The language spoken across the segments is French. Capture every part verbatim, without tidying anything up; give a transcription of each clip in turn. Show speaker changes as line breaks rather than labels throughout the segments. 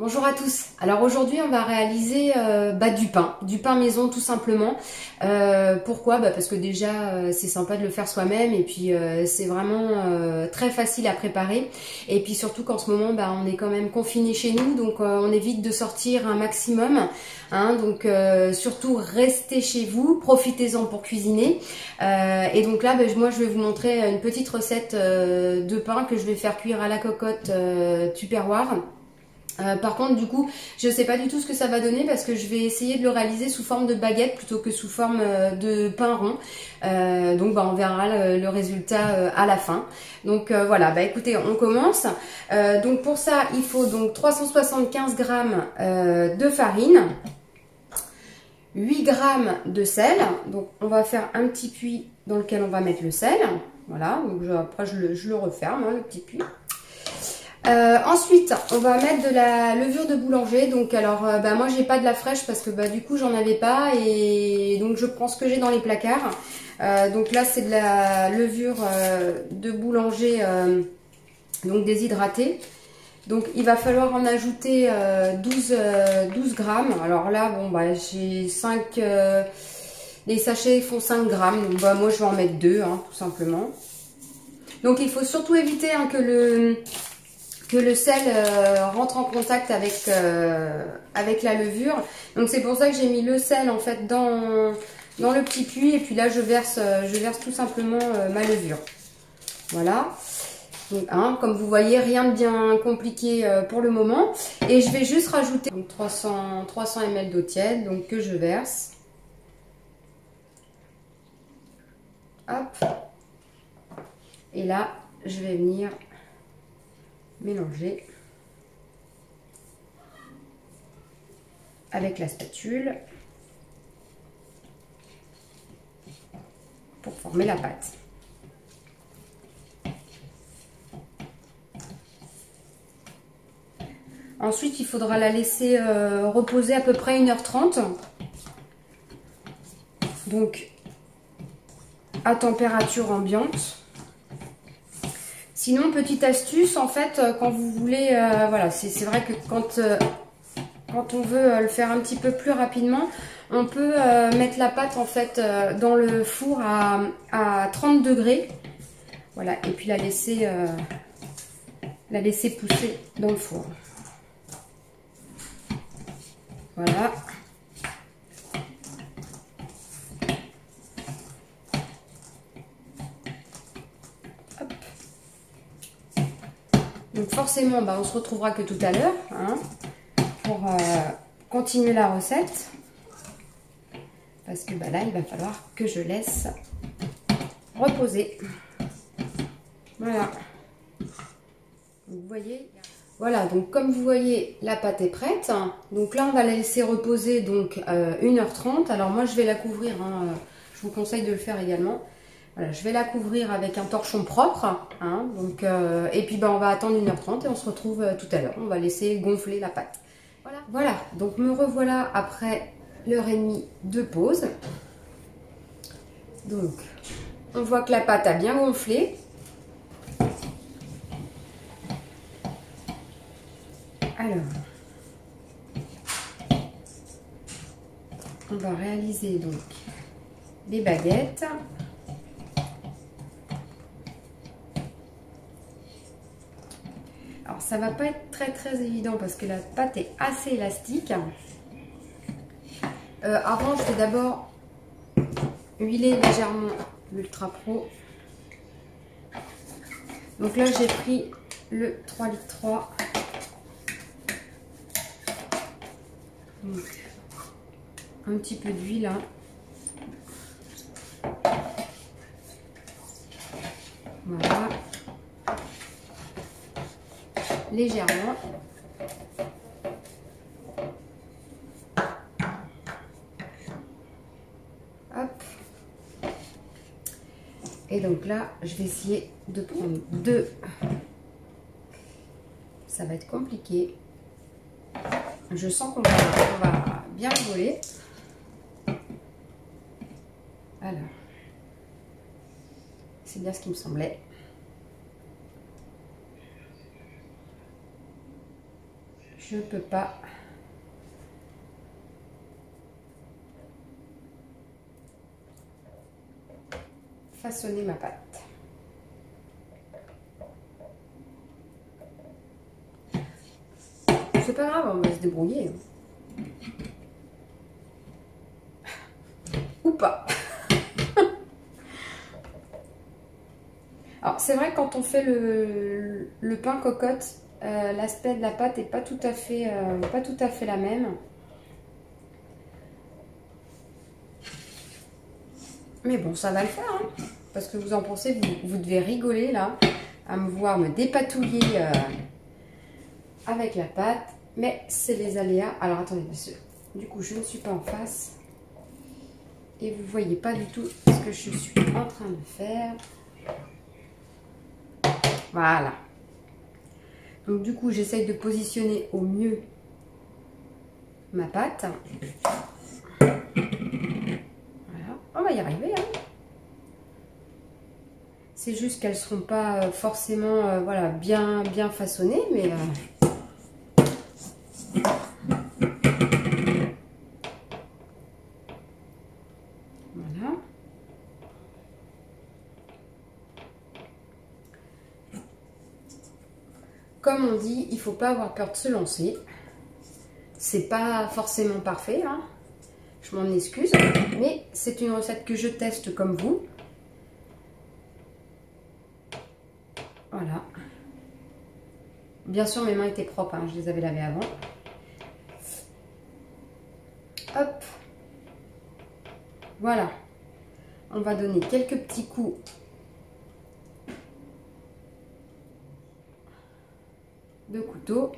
Bonjour à tous. Alors aujourd'hui on va réaliser euh, bah, du pain, du pain maison tout simplement. Euh, pourquoi bah, Parce que déjà euh, c'est sympa de le faire soi-même et puis euh, c'est vraiment euh, très facile à préparer. Et puis surtout qu'en ce moment bah, on est quand même confiné chez nous, donc euh, on évite de sortir un maximum. Hein, donc euh, surtout restez chez vous, profitez-en pour cuisiner. Euh, et donc là bah, moi je vais vous montrer une petite recette euh, de pain que je vais faire cuire à la cocotte euh, Tupperware. Euh, par contre du coup je ne sais pas du tout ce que ça va donner parce que je vais essayer de le réaliser sous forme de baguette plutôt que sous forme euh, de pain rond. Euh, donc bah, on verra le, le résultat euh, à la fin. Donc euh, voilà, bah écoutez, on commence. Euh, donc pour ça il faut donc trois cent soixante-quinze grammes euh, de farine, huit grammes de sel. Donc on va faire un petit puits dans lequel on va mettre le sel. Voilà, donc je, après je le, je le referme, hein, le petit puits. Euh, ensuite, on va mettre de la levure de boulanger. Donc, alors, euh, bah, moi, j'ai pas de la fraîche parce que bah, du coup, j'en avais pas et donc je prends ce que j'ai dans les placards. Euh, donc là, c'est de la levure euh, de boulanger, euh, donc déshydratée. Donc, il va falloir en ajouter euh, douze, euh, douze grammes. Alors là, bon, bah, j'ai cinq. Euh, les sachets font cinq grammes. Donc, bah, moi, je vais en mettre deux, hein, tout simplement. Donc, il faut surtout éviter hein, que le que le sel euh, rentre en contact avec, euh, avec la levure. Donc c'est pour ça que j'ai mis le sel en fait dans, dans le petit puits et puis là je verse, je verse tout simplement euh, ma levure. Voilà. Donc, hein, comme vous voyez, rien de bien compliqué euh, pour le moment. Et je vais juste rajouter donc, trois cents, trois cents millilitres d'eau tiède donc, que je verse. Hop. Et là, je vais venir mélanger avec la spatule pour former la pâte. Ensuite, il faudra la laisser euh, reposer à peu près une heure trente. Donc, à température ambiante. Sinon, petite astuce, en fait, quand vous voulez, euh, voilà, c'est vrai que quand, euh, quand on veut euh, le faire un petit peu plus rapidement, on peut euh, mettre la pâte, en fait, euh, dans le four à, à trente degrés. Voilà, et puis la laisser, euh, la laisser pousser dans le four. Voilà. Donc forcément, bah, on se retrouvera que tout à l'heure hein, pour euh, continuer la recette. Parce que bah, là, il va falloir que je laisse reposer. Voilà. Vous voyez. Voilà, donc comme vous voyez, la pâte est prête. Donc là, on va la laisser reposer donc euh, une heure trente. Alors moi, je vais la couvrir. Hein, je vous conseille de le faire également. Voilà, je vais la couvrir avec un torchon propre. Hein, donc, euh, et puis ben, on va attendre une heure trente et on se retrouve euh, tout à l'heure. On va laisser gonfler la pâte. Voilà, voilà, donc me revoilà après l'heure et demie de pause. Donc, on voit que la pâte a bien gonflé. Alors, on va réaliser donc des baguettes. Alors ça va pas être très très évident parce que la pâte est assez élastique. Euh, avant je vais d'abord huiler légèrement l'Ultra Pro. Donc là j'ai pris le trois litres trois. Donc, un petit peu d'huile là. Voilà. Légèrement. Hop. Et donc là, je vais essayer de prendre deux. Ça va être compliqué. Je sens qu'on va, on va bien rigoler. Alors, c'est bien ce qui me semblait. je ne peux pas façonner ma pâte. C'est pas grave, on va se débrouiller. Ou pas. Alors c'est vrai que quand on fait le, le pain cocotte, euh, l'aspect de la pâte n'est pas tout à fait, euh, pas tout à fait la même. Mais bon, ça va le faire, hein, parce que vous en pensez, vous, vous devez rigoler là, à me voir me dépatouiller euh, avec la pâte. Mais c'est les aléas. Alors attendez, parce que du coup, je ne suis pas en face. Et vous ne voyez pas du tout ce que je suis en train de faire. Voilà. Donc du coup, j'essaye de positionner au mieux ma pâte. Voilà. On va y arriver. Hein. C'est juste qu'elles ne seront pas forcément euh, voilà, bien, bien façonnées, mais... Euh, voilà. Comme on dit, il ne faut pas avoir peur de se lancer. C'est pas forcément parfait, hein. Je m'en excuse, mais c'est une recette que je teste comme vous. Voilà. Bien sûr, mes mains étaient propres, hein, je les avais lavées avant. Hop. Voilà. On va donner quelques petits coups de couteau.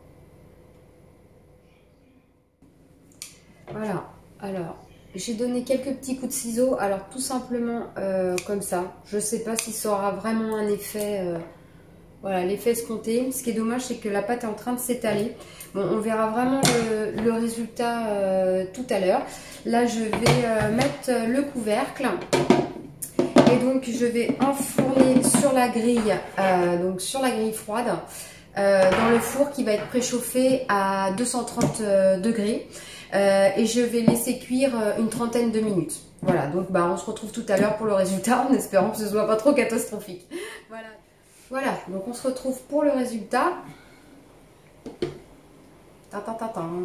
Voilà. Alors, j'ai donné quelques petits coups de ciseaux. Alors, tout simplement euh, comme ça. Je ne sais pas si ça aura vraiment un effet... Euh, voilà, l'effet escompté. Ce qui est dommage, c'est que la pâte est en train de s'étaler. Bon, on verra vraiment le, le résultat euh, tout à l'heure. Là, je vais euh, mettre le couvercle. Et donc, je vais enfourner sur la grille, euh, donc sur la grille froide, euh, dans le four qui va être préchauffé à deux cent trente degrés. Euh, et je vais laisser cuire une trentaine de minutes. Voilà, donc bah, on se retrouve tout à l'heure pour le résultat, en espérant que ce ne soit pas trop catastrophique. Voilà. Voilà, donc on se retrouve pour le résultat. Ta -ta -ta -ta.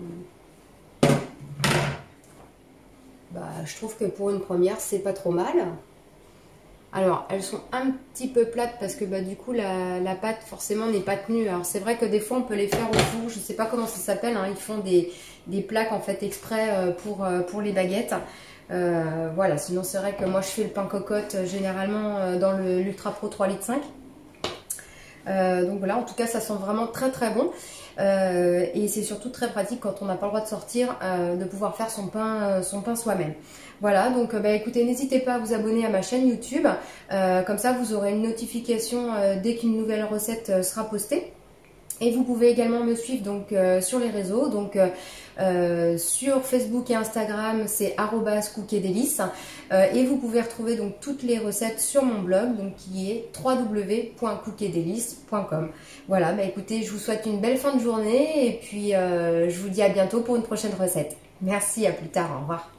Bah, je trouve que pour une première, c'est pas trop mal. Alors, elles sont un petit peu plates parce que bah, du coup, la, la pâte forcément n'est pas tenue. Alors, c'est vrai que des fois, on peut les faire au four. Je ne sais pas comment ça s'appelle. Hein. Ils font des, des plaques en fait exprès pour, pour les baguettes. Euh, voilà, sinon, c'est vrai que moi, je fais le pain cocotte généralement dans l'Ultra Pro trois litres cinq. Euh, donc voilà, en tout cas ça sent vraiment très très bon euh, et c'est surtout très pratique quand on n'a pas le droit de sortir euh, de pouvoir faire son pain, euh, son pain soi-même. Voilà, donc bah, écoutez, n'hésitez pas à vous abonner à ma chaîne YouTube, euh, comme ça vous aurez une notification euh, dès qu'une nouvelle recette euh, sera postée. Et vous pouvez également me suivre donc euh, sur les réseaux, donc euh, euh, sur Facebook et Instagram, c'est arobase cookiedelice. Euh, et vous pouvez retrouver donc toutes les recettes sur mon blog, donc qui est w w w point cookiedelice point com. Voilà, bah écoutez, je vous souhaite une belle fin de journée et puis euh, je vous dis à bientôt pour une prochaine recette. Merci, à plus tard, au revoir.